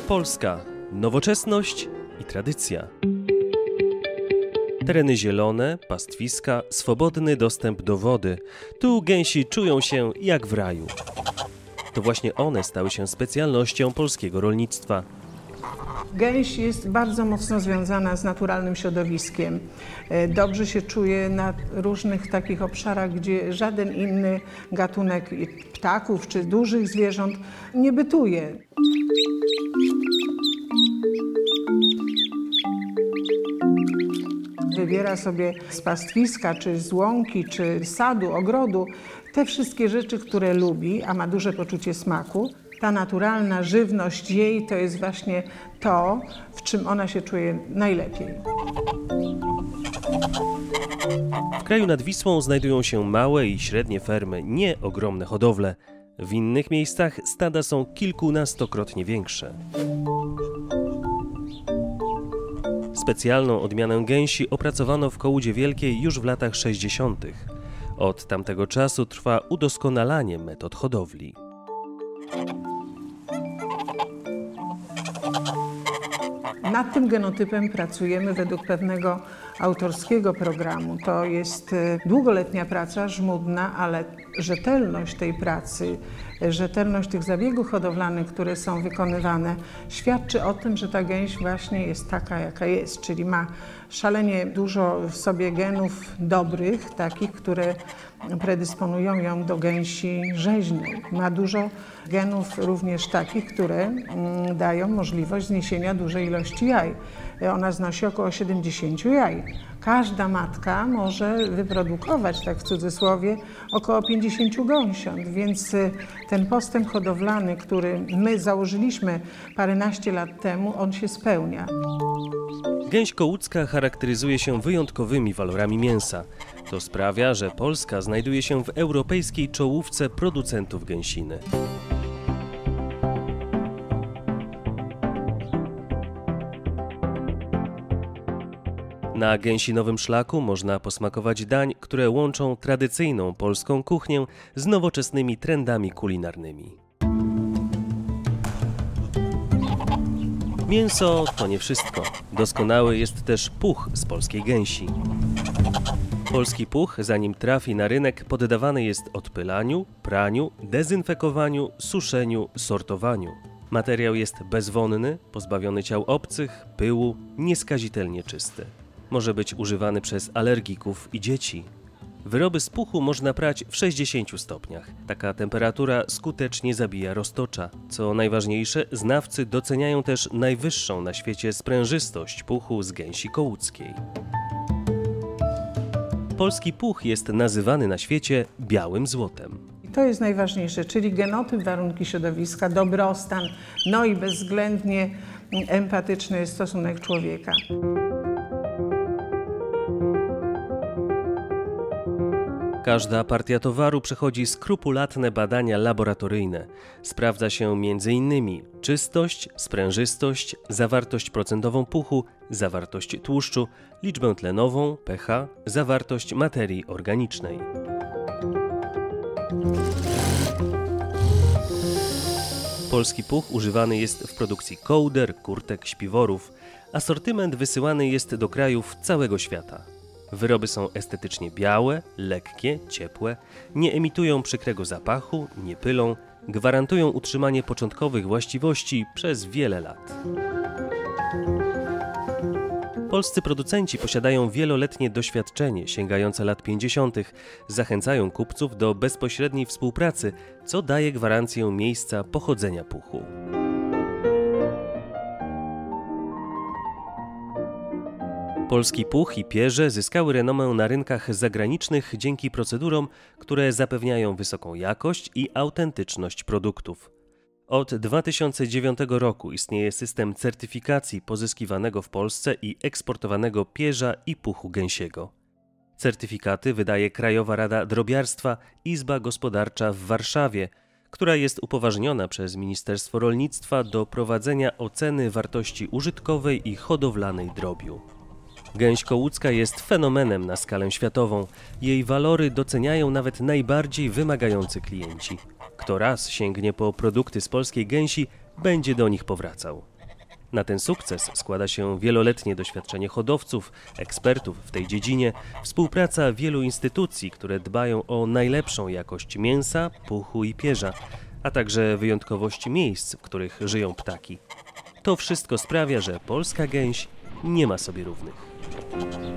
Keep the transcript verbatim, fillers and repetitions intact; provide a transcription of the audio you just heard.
Polska, nowoczesność i tradycja. Tereny zielone, pastwiska, swobodny dostęp do wody. Tu gęsi czują się jak w raju. To właśnie one stały się specjalnością polskiego rolnictwa. Gęś jest bardzo mocno związana z naturalnym środowiskiem. Dobrze się czuje na różnych takich obszarach, gdzie żaden inny gatunek ptaków czy dużych zwierząt nie bytuje. Wybiera sobie z pastwiska, czy z łąki, czy z sadu, ogrodu te wszystkie rzeczy, które lubi, a ma duże poczucie smaku. Ta naturalna żywność jej to jest właśnie to, w czym ona się czuje najlepiej. W kraju nad Wisłą znajdują się małe i średnie fermy, nie ogromne hodowle. W innych miejscach stada są kilkunastokrotnie większe. Specjalną odmianę gęsi opracowano w Kołudzie Wielkiej już w latach sześćdziesiątych. Od tamtego czasu trwa udoskonalanie metod hodowli. Nad tym genotypem pracujemy według pewnego autorskiego programu. To jest długoletnia praca, żmudna, ale rzetelność tej pracy, rzetelność tych zabiegów hodowlanych, które są wykonywane, świadczy o tym, że ta gęś właśnie jest taka, jaka jest, czyli ma szalenie dużo w sobie genów dobrych, takich, które predysponują ją do gęsi rzeźnej. Ma dużo genów również takich, które dają możliwość zniesienia dużej ilości jaj. Ona znosi około siedemdziesiąt jaj. Każda matka może wyprodukować, tak w cudzysłowie, około pięćdziesiąt gąsiąt, więc ten postęp hodowlany, który my założyliśmy paręnaście lat temu, on się spełnia. Gęś kołucka charakteryzuje się wyjątkowymi walorami mięsa. To sprawia, że Polska znajduje się w europejskiej czołówce producentów gęsiny. Na gęsinowym szlaku można posmakować dań, które łączą tradycyjną polską kuchnię z nowoczesnymi trendami kulinarnymi. Mięso to nie wszystko. Doskonały jest też puch z polskiej gęsi. Polski puch, zanim trafi na rynek, poddawany jest odpylaniu, praniu, dezynfekowaniu, suszeniu, sortowaniu. Materiał jest bezwonny, pozbawiony ciał obcych, pyłu, nieskazitelnie czysty. Może być używany przez alergików i dzieci. Wyroby z puchu można prać w sześćdziesięciu stopniach. Taka temperatura skutecznie zabija roztocza. Co najważniejsze, znawcy doceniają też najwyższą na świecie sprężystość puchu z gęsi kołuckiej. Polski puch jest nazywany na świecie białym złotem. To jest najważniejsze, czyli genotyp, warunki środowiska, dobrostan, no i bezwzględnie empatyczny stosunek człowieka. Każda partia towaru przechodzi skrupulatne badania laboratoryjne. Sprawdza się między innymi czystość, sprężystość, zawartość procentową puchu, zawartość tłuszczu, liczbę tlenową, pH, zawartość materii organicznej. Polski puch używany jest w produkcji kołder, kurtek, śpiworów. Asortyment wysyłany jest do krajów całego świata. Wyroby są estetycznie białe, lekkie, ciepłe, nie emitują przykrego zapachu, nie pylą, gwarantują utrzymanie początkowych właściwości przez wiele lat. Polscy producenci posiadają wieloletnie doświadczenie sięgające lat pięćdziesiątych. Zachęcają kupców do bezpośredniej współpracy, co daje gwarancję miejsca pochodzenia puchu. Polski puch i pierze zyskały renomę na rynkach zagranicznych dzięki procedurom, które zapewniają wysoką jakość i autentyczność produktów. Od dwa tysiące dziewiątego roku istnieje system certyfikacji pozyskiwanego w Polsce i eksportowanego pierza i puchu gęsiego. Certyfikaty wydaje Krajowa Rada Drobiarstwa Izba Gospodarcza w Warszawie, która jest upoważniona przez Ministerstwo Rolnictwa do prowadzenia oceny wartości użytkowej i hodowlanej drobiu. Gęś kołucka jest fenomenem na skalę światową. Jej walory doceniają nawet najbardziej wymagający klienci. Kto raz sięgnie po produkty z polskiej gęsi, będzie do nich powracał. Na ten sukces składa się wieloletnie doświadczenie hodowców, ekspertów w tej dziedzinie, współpraca wielu instytucji, które dbają o najlepszą jakość mięsa, puchu i pierza, a także wyjątkowość miejsc, w których żyją ptaki. To wszystko sprawia, że polska gęś nie ma sobie równych.